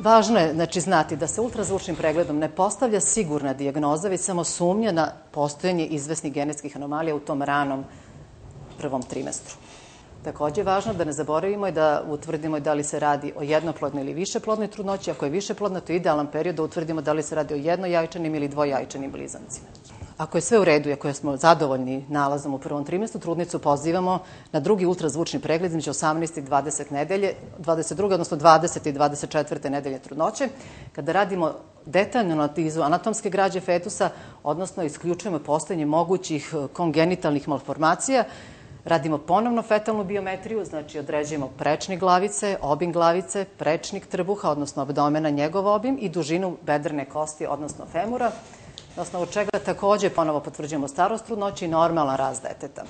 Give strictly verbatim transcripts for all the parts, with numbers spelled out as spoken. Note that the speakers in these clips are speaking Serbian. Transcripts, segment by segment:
Važno je znači, znati da se ultrazvučnim pregledom ne postavlja sigurna dijagnoza, već samo sumnja na postojanje izvesnih genetskih anomalija u tom ranom prvom trimestru. Takođe je važno da ne zaboravimo i da utvrdimo da li se radi o jednoplodnoj ili višeplodnoj trudnoći. Ako je višeplodna, to je idealan period da utvrdimo da li se radi o jednojajčanim ili dvojajčanim blizancima. Ako je sve u redu i ako smo zadovoljni nalazom u prvom trimestru, trudnicu pozivamo na drugi ultrazvučni pregled između osamnaeste i dvadesete nedelje, dvadeset druge odnosno dvadesete i dvadeset četvrte nedelje trudnoće, kada radimo detaljnu analizu anatomske građe fetusa, odnosno isključujemo postojanje mogućih kongenitalnih malformacija. Radimo ponovno fetalnu biometriju, znači određujemo prečnik glavice, obim glavice, prečnik trbuha, odnosno abdomena, njegov obim i dužinu bedrne kosti, odnosno femura, na osnovu čega takođe ponovo potvrđujemo starost trudnoće i normalan rast deteta.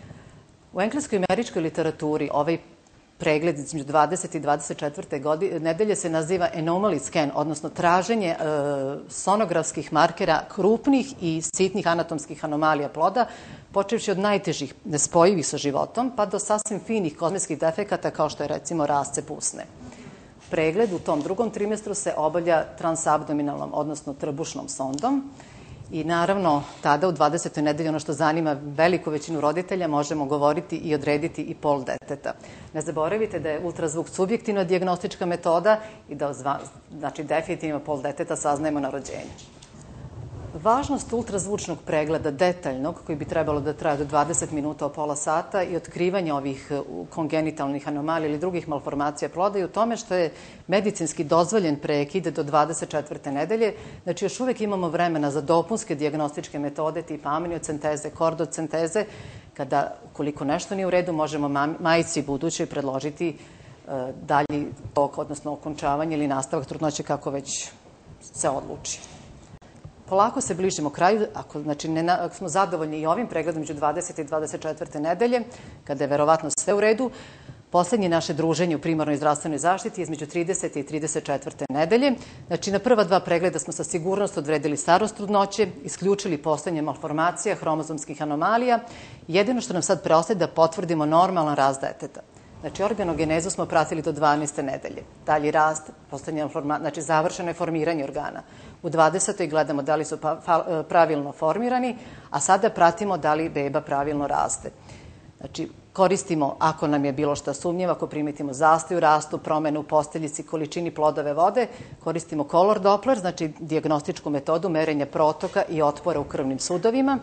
U engleskoj i američkoj literaturi ovaj pregled između dvadesete i dvadeset četvrte nedelje se naziva anomaly scan, odnosno traženje e, sonografskih markera krupnih i sitnih anatomskih anomalija ploda, počevši od najtežih nespojivih sa životom, pa do sasvim finih kozmetskih defekata kao što je recimo rascep usne. Pregled u tom drugom trimestru se obavlja transabdominalnom, odnosno trbušnom sondom i naravno tada u dvadesetoj nedelji ono što zanima veliku većinu roditelja možemo govoriti i odrediti i pol deteta. Ne zaboravite da je ultrazvuk subjektivna dijagnostička metoda i da znači, definitivno pol deteta saznajemo na rođenju. Važnost ultrazvučnog pregleda detaljnog, koji bi trebalo da traje do dvadeset minuta o pola sata i otkrivanje ovih kongenitalnih anomalija ili drugih malformacija ploda je u tome što je medicinski dozvoljen prekid do dvadeset četvrte nedelje. Znači još uvek imamo vremena za dopunske dijagnostičke metode tipa amniocenteze, kordocenteze, kada ukoliko nešto nije u redu možemo majici budućoj predložiti dalji tok, odnosno okončavanje ili nastavak trudnoće kako već se odluči. Polako se bližimo kraju, ako, znači, ne, ako smo zadovoljni i ovim pregledom među dvadesete i dvadeset četvrte nedelje, kada je verovatno sve u redu, poslednje naše druženje u primarnoj zdravstvenoj zaštiti je između tridesete i trideset četvrte nedelje. Znači, na prva dva pregleda smo sa sigurnost odredili starost trudnoće, isključili postojanje malformacija, hromozomskih anomalija. Jedino što nam sad preostaje da potvrdimo normalan rast deteta. Znači, organogenezu smo pratili do dvanaeste nedelje. Dalji rast, postojanje znači završeno je formiranje organa. U dvadesetoj gledamo da li su pravilno formirani, a sada pratimo da li beba pravilno raste. Znači, koristimo, ako nam je bilo šta sumnjivo, ako primetimo zastoj u rastu, promene u posteljici, količini plodove vode, koristimo color doppler, znači dijagnostičku metodu merenja protoka i otpora u krvnim sudovima.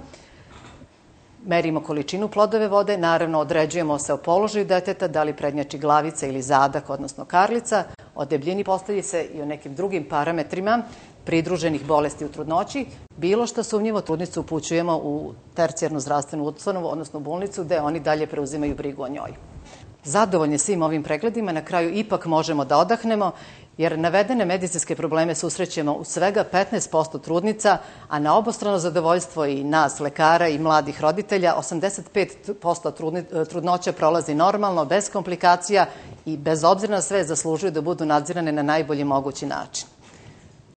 Merimo količinu plodove vode, naravno određujemo se o položaju deteta, da li prednjači glavica ili zadak, odnosno karlica, o debljini posteljice i o nekim drugim parametrima pridruženih bolesti u trudnoći. Bilo što sumnjivo, trudnicu upućujemo u tercijarnu zdravstvenu ustanovu, odnosno u bolnicu, gde oni dalje preuzimaju brigu o njoj. Zadovoljni svim ovim pregledima, na kraju ipak možemo da odahnemo, jer navedene medicinske probleme susrećemo u svega petnaest posto trudnica, a na obostrano zadovoljstvo i nas, lekara i mladih roditelja, osamdeset pet posto trudnoća prolazi normalno, bez komplikacija i bez obzira na sve zaslužuju da budu nadzirane na najbolji mogući način.